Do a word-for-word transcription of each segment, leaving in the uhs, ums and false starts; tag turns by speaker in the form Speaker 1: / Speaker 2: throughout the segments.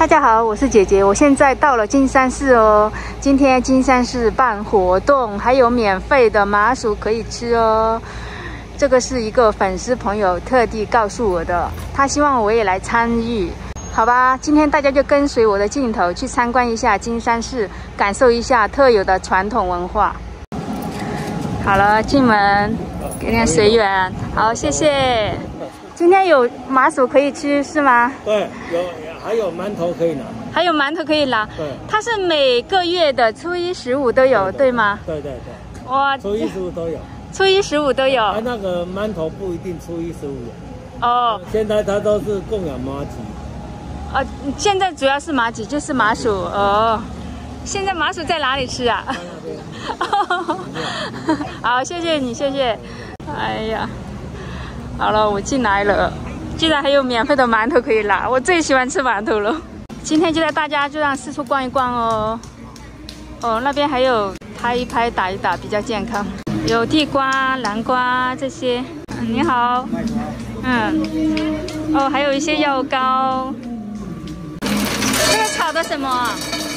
Speaker 1: 大家好，我是姐姐，我现在到了金山寺哦。今天金山寺办活动，还有免费的麻薯可以吃哦。这个是一个粉丝朋友特地告诉我的，他希望我也来参与。好吧，今天大家就跟随我的镜头去参观一下金山寺，感受一下特有的传统文化。好了，进门，给点随缘。好，谢谢。今天有麻薯可以吃是吗？
Speaker 2: 对，有，还有馒头可以拿。还有
Speaker 1: 馒头可以拿。
Speaker 2: 对，
Speaker 1: 它是每个月的初一十五都有， 对, 对, 对吗？
Speaker 2: 对对对。
Speaker 1: 哇，
Speaker 2: 初一十五都有。
Speaker 1: 初一十五都有。
Speaker 2: 啊，那个馒头不一定初一十五有。
Speaker 1: 哦。
Speaker 2: 现在它都是供养麻吉。
Speaker 1: 呃，现在主要是麻吉，就是麻薯哦。现在麻薯在哪里吃啊？在那边。好，谢谢你，谢谢。哎呀。好了，我进来了，居然还有免费的馒头可以拿，我最喜欢吃馒头了。今天就带大家就让四处逛一逛哦。哦，那边还有拍一拍、打一打，比较健康。有地瓜、南瓜这些。嗯，你好。嗯。哦，还有一些药膏。这个炒的什么啊？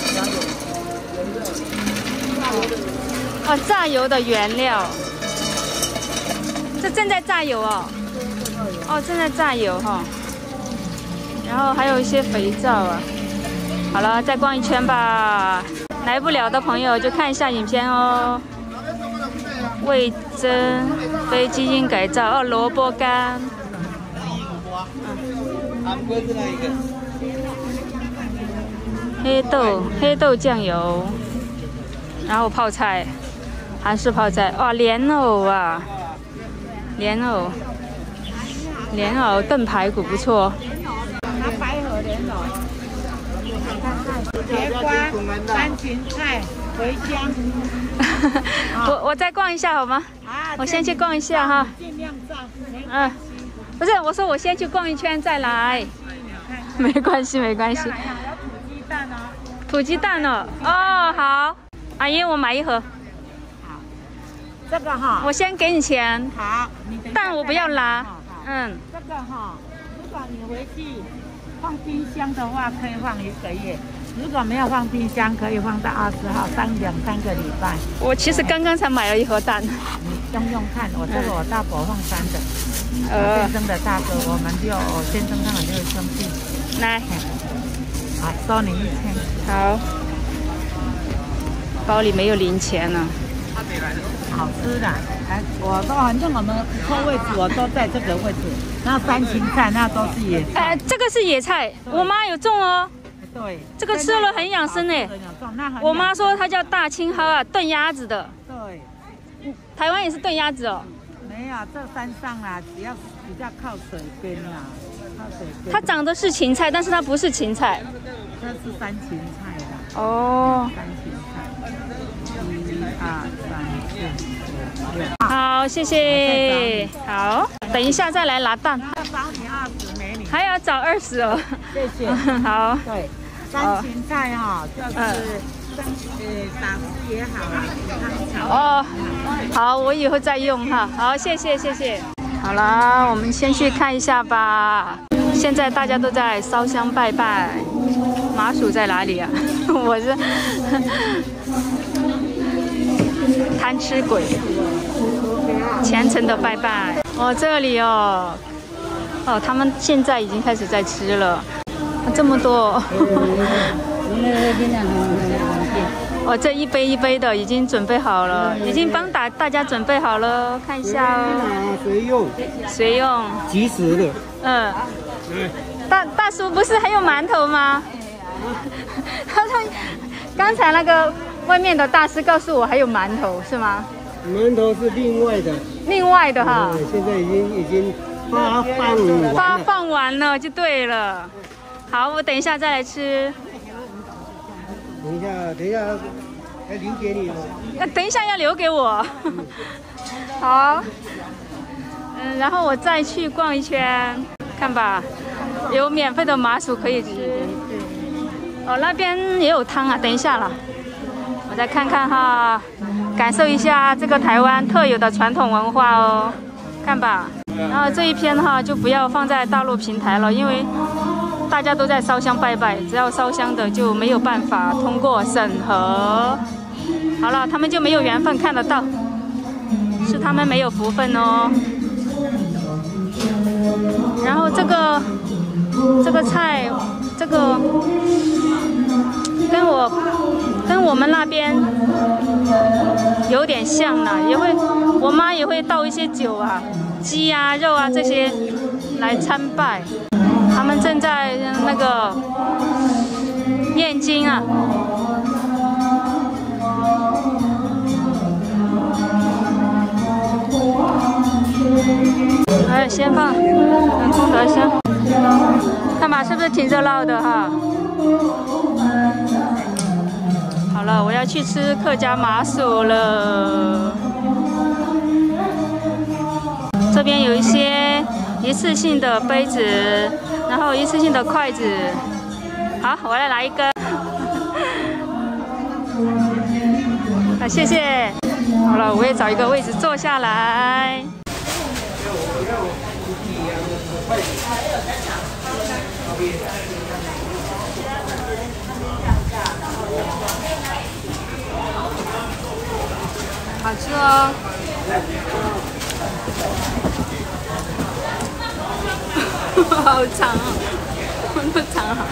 Speaker 1: 哦，榨油的原料。这正在榨油哦。哦，正在榨油哈、哦，然后还有一些肥皂啊。好了，再逛一圈吧。来不了的朋友就看一下影片哦。味噌非基因改造哦，萝卜干。嗯。黑豆黑豆酱油，然后泡菜，韩式泡菜。哇，莲藕啊，莲藕。莲藕炖排骨不错。
Speaker 3: 拿白河莲藕，节瓜、番芹菜、茴香。
Speaker 1: 我我再逛一下好吗？啊，我先去逛一下哈。
Speaker 3: 尽量照。
Speaker 1: 嗯，不是，我说我先去逛一圈再来。没关系，没关系。
Speaker 3: 土鸡蛋哦。
Speaker 1: 土鸡蛋哦，哦好，阿姨我买一盒。
Speaker 3: 好。这个哈。
Speaker 1: 我先给你钱。
Speaker 3: 好。
Speaker 1: 蛋我不要拿。嗯，
Speaker 3: 这个哈，如果你回去放冰箱的话，可以放一个月；如果没有放冰箱，可以放到二十号，三两三个礼拜。
Speaker 1: 我其实刚刚才买了一盒蛋。你
Speaker 3: 用用看，我这个我大伯放山的，
Speaker 1: 呃，
Speaker 3: 先生的大哥，我们就我先生他们就会生气。
Speaker 1: 来，
Speaker 3: 好，收你一千。
Speaker 1: 好，包里没有零钱了。
Speaker 3: 好吃的，哎，我都反正我们错位置，我都在这个位置。那番芹菜那都是野菜。
Speaker 1: 哎，这个是野菜，我妈有种哦。
Speaker 3: 对，
Speaker 1: 这个吃了很养生呢。我妈说它叫大青蒿啊，炖鸭子的。
Speaker 3: 对，
Speaker 1: 台湾也是炖鸭子哦。
Speaker 3: 没有，这山上啦，只要比较靠水边啦，靠水边。
Speaker 1: 它长的是芹菜，但是它不是芹菜。
Speaker 3: 这是番芹菜的。
Speaker 1: 哦。
Speaker 3: 番芹菜。一二三四五六。
Speaker 1: 好，谢谢。好，等一下再来拿蛋。
Speaker 3: 要找你二十美女。
Speaker 1: 还要找二十哦。
Speaker 3: 谢谢。
Speaker 1: 好。
Speaker 3: 对，番芹菜哈，就是呃打汁也好啦，汤炒。
Speaker 1: 哦，好，我以后再用哈。好，谢谢谢谢。好了，我们先去看一下吧。现在大家都在烧香拜拜。麻薯在哪里啊？我是贪吃鬼，虔诚的拜拜。哦，这里哦，哦，他们现在已经开始在吃了，这么多。哦，这一杯一杯的已经准备好了，已经帮大大家准备好了，看一下哦。
Speaker 2: 随用，
Speaker 1: 随用，
Speaker 2: 即食的。
Speaker 1: 嗯。大大叔不是还有馒头吗？他说，刚才那个外面的大师告诉我还有馒头是吗？
Speaker 2: 馒头是另外的。另外的
Speaker 1: 哈。
Speaker 2: 嗯，现在已经已经发放完了。
Speaker 1: 发放完了就对了。好，我等一下再来吃。
Speaker 2: 等一下，等一下，要留给你哦。
Speaker 1: 那等一下要留给我。好。嗯，然后我再去逛一圈，看吧，有免费的麻薯可以吃。哦，那边也有汤啊，等一下了，我再看看哈，感受一下这个台湾特有的传统文化哦，看吧。然后这一篇哈就不要放在大陆平台了，因为大家都在烧香拜拜，只要烧香的就没有办法通过审核。好了，他们就没有缘分看得到，是他们没有福分哦。然后这个这个菜，这个跟我跟我们那边有点像了，也会我妈也会倒一些酒啊、鸡啊、肉啊这些来参拜。他们正在那个念经啊。哎，先放功德箱，看吧，是不是挺热闹的哈？好了，我要去吃客家麻薯了。这边有一些一次性的杯子，然后一次性的筷子。好，我来拿一根。啊，谢谢。好了，我也找一个位置坐下来。好吃哦。好长啊，那么长啊！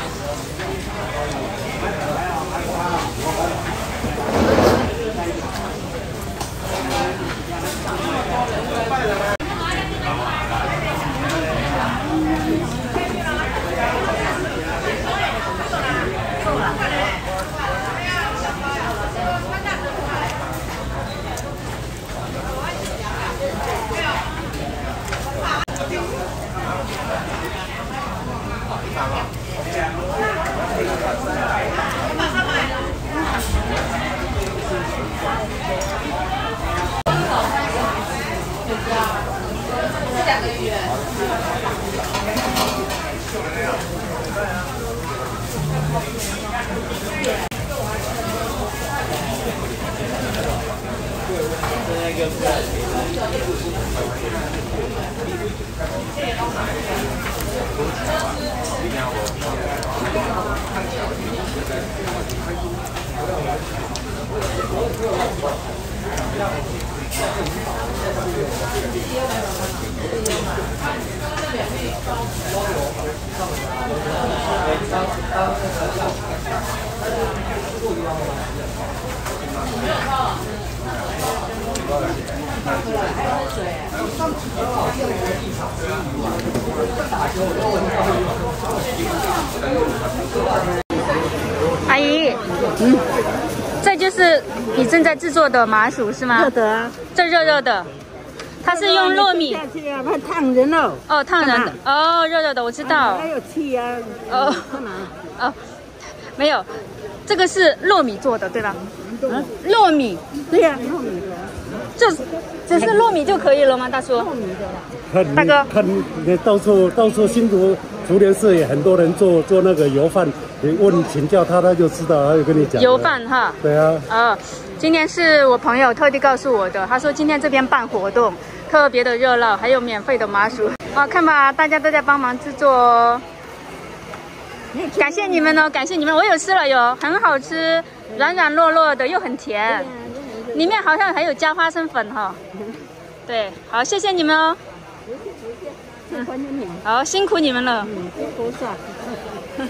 Speaker 1: 阿姨，嗯，这就是你正在制作的麻薯是吗？
Speaker 3: 热的啊，
Speaker 1: 这热热的，它是用糯米。
Speaker 3: 下去啊，它烫人哦。
Speaker 1: 哦，烫人的。哦，热热的，我知道。
Speaker 3: 还有气啊。
Speaker 1: 哦。
Speaker 3: 干嘛？
Speaker 1: 哦，没有，这个是糯米做的，对吧？嗯，糯米。
Speaker 3: 对呀，糯米的。
Speaker 1: 就只是糯米就可以了吗，大叔？糯米的。
Speaker 2: 看
Speaker 1: 大哥，
Speaker 2: 看到处到处新竹竹联市也很多人做做那个油饭，你问请教他，他就知道，他就跟你讲。
Speaker 1: 油饭哈。
Speaker 2: 对啊。
Speaker 1: 哦，今天是我朋友特地告诉我的，他说今天这边办活动，特别的热闹，还有免费的麻薯。哦，看吧，大家都在帮忙制作哦。感谢你们哦，感谢你们，我有吃了哟，很好吃，软软糯糯的又很甜，里面好像还有加花生粉哈。对，好，谢谢你们哦。嗯，好，辛苦你们了。嗯，不是。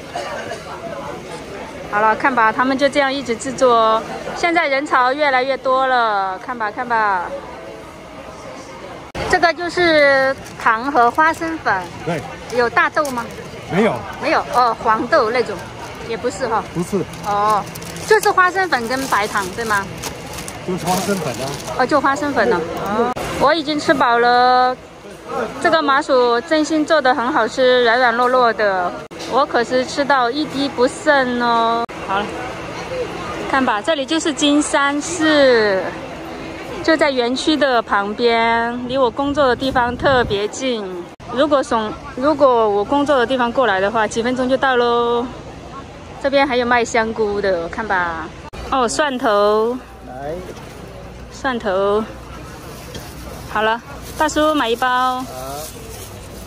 Speaker 1: 好了，看吧，他们就这样一直制作哦。现在人潮越来越多了，看吧，看吧。这个就是糖和花生粉。
Speaker 2: 对。
Speaker 1: 有大豆吗？
Speaker 2: 没有。
Speaker 1: 没有哦，黄豆那种，也不是哈。
Speaker 2: 不是。
Speaker 1: 哦，就是花生粉跟白糖，对吗？
Speaker 2: 就是花生粉啊。
Speaker 1: 哦，就花生粉了。哦，我已经吃饱了。这个麻薯真心做的很好吃，软软糯糯的，我可是吃到一滴不剩哦。好了，看吧，这里就是金山寺，就在园区的旁边，离我工作的地方特别近。如果从如果我工作的地方过来的话，几分钟就到喽。这边还有卖香菇的，看吧。哦，蒜头，
Speaker 2: 来，
Speaker 1: 蒜头，好了。大叔买一包。
Speaker 2: 好。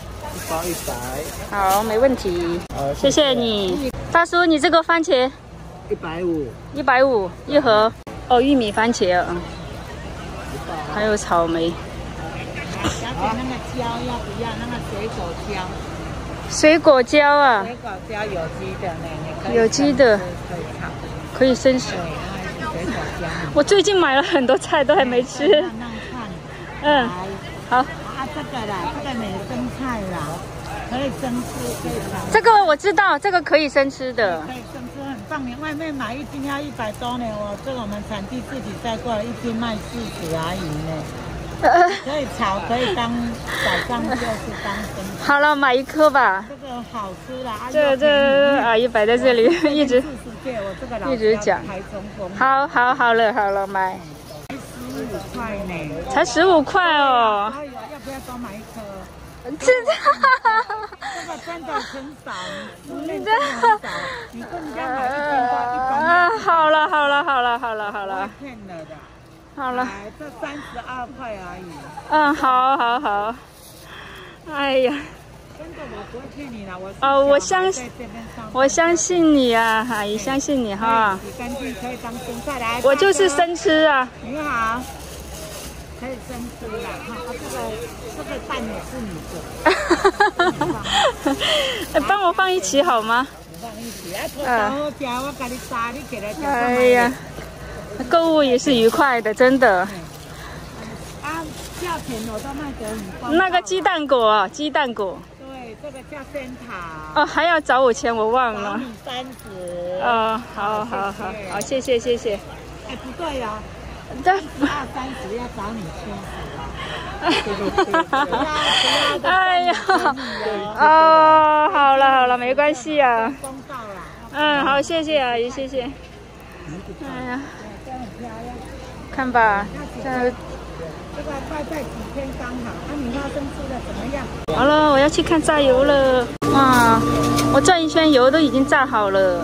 Speaker 4: 包一百。
Speaker 1: 好，没问题。
Speaker 4: 好，
Speaker 1: 谢谢你，大叔。你这个番茄
Speaker 4: 一百五，
Speaker 1: 一百五一盒。哦，玉米番茄啊，还有草莓。
Speaker 3: 小姐，那个椒要不要？那个水果椒。
Speaker 1: 水果椒啊。
Speaker 3: 水果椒有机的呢，你可以
Speaker 1: 有机的，
Speaker 3: 可以炒。
Speaker 1: 可以生吃。
Speaker 3: 对，那是水果椒。
Speaker 1: 我最近买了很多菜，都还没吃。
Speaker 3: 慢慢看。
Speaker 1: 嗯，好。
Speaker 3: 啊，这个啦，这个美生菜啦，可以生吃，可以炒。
Speaker 1: 这个我知道，这个可以生吃的。
Speaker 3: 可以生吃，很棒。你外面买一斤要一百多呢，我这个我们产地自己摘过来，一斤卖四十而已呢。可以炒，可以当早上就是当生吃。
Speaker 1: 好了，买一颗吧。
Speaker 3: 这个好吃啦，
Speaker 1: 这这阿姨摆在这里，一直一直讲。好好好了好了，买。
Speaker 3: 十五块呢。
Speaker 1: 才十五块哦。
Speaker 3: 要不要多买一颗？
Speaker 1: 真的。
Speaker 3: 这个真的很少，你真的很少，你跟人家买一斤多一般。
Speaker 1: 啊，好了好了好了好了好了。
Speaker 3: 骗了的。
Speaker 1: 好了，
Speaker 3: 这三十二块而已。
Speaker 1: 嗯，好，好，好。哎呀，
Speaker 3: 真的，我不会骗你了，我
Speaker 1: 哦，我相信，我相信你啊，阿姨，相信你哈。
Speaker 3: 洗干净可以当生菜来。
Speaker 1: 我就是生吃啊。
Speaker 3: 你好，可以生吃啦，哈，这个这个蛋也是你的。
Speaker 1: 哎，帮我放一起好吗？
Speaker 3: 放一起，啊，好好吃，我给你杀，你给他吃。
Speaker 1: 哎呀。购物也是愉快的，真的。
Speaker 3: 啊，价钱我都卖得很高。
Speaker 1: 那个鸡蛋果，鸡蛋果。
Speaker 3: 对，这个叫仙桃。
Speaker 1: 哦，还要找我钱，我忘了。
Speaker 3: 找你三十。
Speaker 1: 哦，好好好好，谢谢谢谢。
Speaker 3: 哎，不对呀，
Speaker 1: 这
Speaker 3: 二三十要找你七十。
Speaker 1: 哎呀，哦，好了好了，没关系啊。
Speaker 3: 公道了。
Speaker 1: 嗯，好，谢谢阿姨，谢谢。哎呀。看吧，这
Speaker 3: 这个快在几天刚好。那你花生吃的怎么样？
Speaker 1: 好了，我要去看炸油了。哇，我转一圈油都已经炸好了。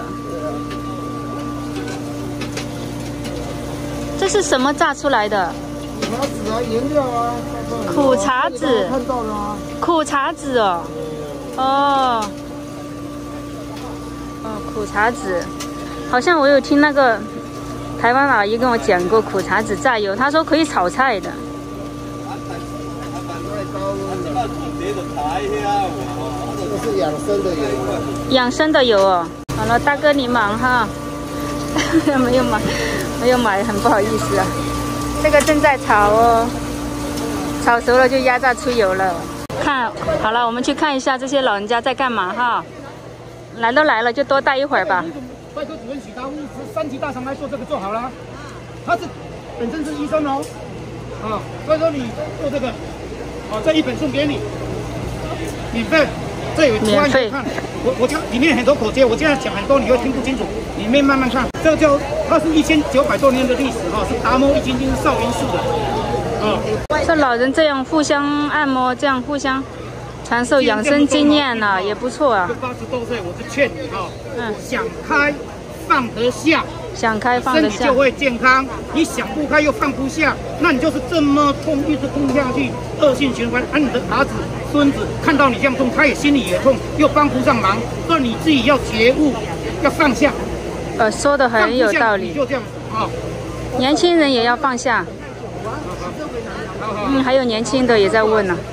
Speaker 1: 这是什么炸出来的？
Speaker 4: 苦茶籽啊，颜料啊。
Speaker 1: 苦茶籽。
Speaker 4: 看到了啊。
Speaker 1: 苦茶籽哦。哦。哦，苦茶籽，好像我有听那个。台湾阿姨跟我讲过苦茶籽榨油，她说可以炒菜的。
Speaker 4: 这是养生的油。
Speaker 1: 养生的油哦。好了，大哥你忙哈。没有买，没有买，很不好意思啊。这个正在炒哦，炒熟了就压榨出油了。看好了，我们去看一下这些老人家在干嘛哈。来都来了，就多待一会儿吧。
Speaker 5: 外科主任许达夫是三级大肠来做这个做好了，他是本身是医生哦，啊，所以说你做这个，啊，这一本送给你，免费，这有图案可以看。我我讲里面很多口诀，我这样讲很多你会听不清楚，里面慢慢看。这个叫它是一千九百多年的历史哈，是达摩易筋经少阴术的，啊。
Speaker 1: 这老人这样互相按摩，这样互相传授养生经验呢、啊，也不错啊。
Speaker 5: 八十多岁，我是劝你哈，
Speaker 1: 嗯，
Speaker 5: 想开放得下，
Speaker 1: 想开放得下，
Speaker 5: 身体就会健康。你想不开又放不下，那你就是这么痛，一直痛下去，恶性循环。而、啊、你的儿子、孙子看到你这样痛，他也心里也痛，又帮不上忙，所以你自己要觉悟，要放下。
Speaker 1: 呃，说的很有道理。
Speaker 5: 就这样啊，
Speaker 1: 年轻人也要放下。嗯，还有年轻的也在问呢、啊。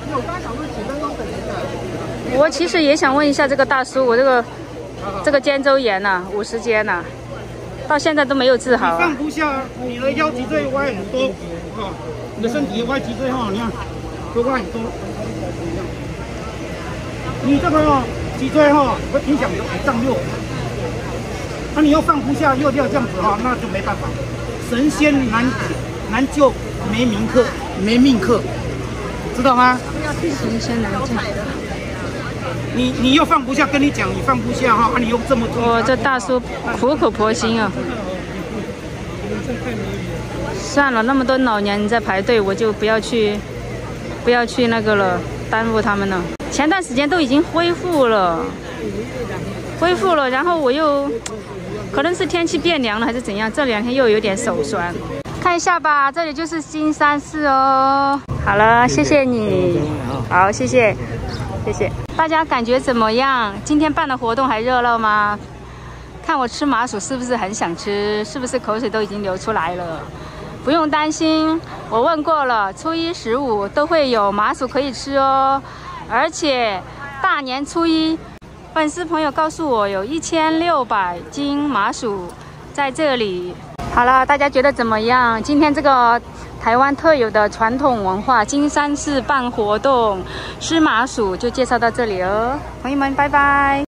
Speaker 1: 我其实也想问一下这个大叔，我这个这个肩周炎呐、啊，五十肩呐，到现在都没有治好、啊。
Speaker 5: 放不下，你的腰脊椎歪很多啊，你的身体也歪脊椎哈，你看都歪很多。你这个哦，脊椎哈会影响你的五脏六腑。那、啊、你又放不下，又要这样子哈，那就没办法。神仙难解难救，没命克，没命克，知道吗？
Speaker 1: 神仙难救。
Speaker 5: 你你又放不下，跟你讲你放不下哈，啊你又这么痛。
Speaker 1: 我、哦、这大叔苦口婆心啊。算了，那么多老年人在排队，我就不要去，不要去那个了，耽误他们了。前段时间都已经恢复了，恢复了，然后我又可能是天气变凉了还是怎样，这两天又有点手酸。看一下吧，这里就是金山寺哦。好了，谢谢你，好，谢谢。 谢谢。大家感觉怎么样？今天办的活动还热闹吗？看我吃麻薯是不是很想吃？是不是口水都已经流出来了？不用担心，我问过了，初一十五都会有麻薯可以吃哦。而且大年初一，粉丝朋友告诉我有一千六百斤麻薯在这里。好了，大家觉得怎么样？今天这个台湾特有的传统文化，金山寺办活动吃麻薯就介绍到这里哦，朋友们，拜拜。